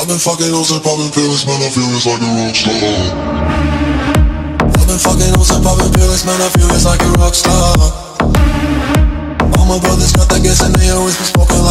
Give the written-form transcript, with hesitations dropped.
I've been fucking hoes and popping pills, man, I feel it's like a rock star. I've been fucking hoes and popping pills, man, I feel it's like a rock star. All my brothers got that gas and they always been smoking